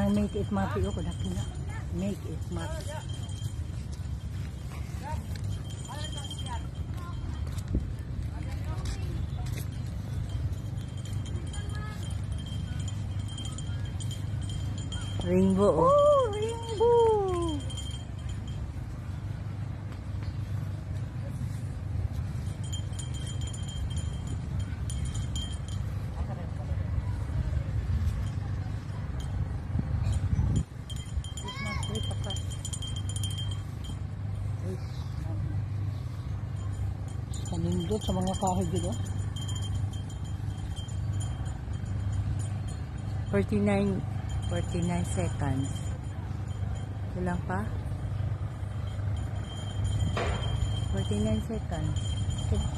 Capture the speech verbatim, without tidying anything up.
Kanang make it mapi o kunak na. Make it mapi. Rainbow. Oh, oh rainbow. Kanindot sa mga kahoy dito. forty-nine forty-nine seconds. Ilang pa? forty-nine seconds. Okay.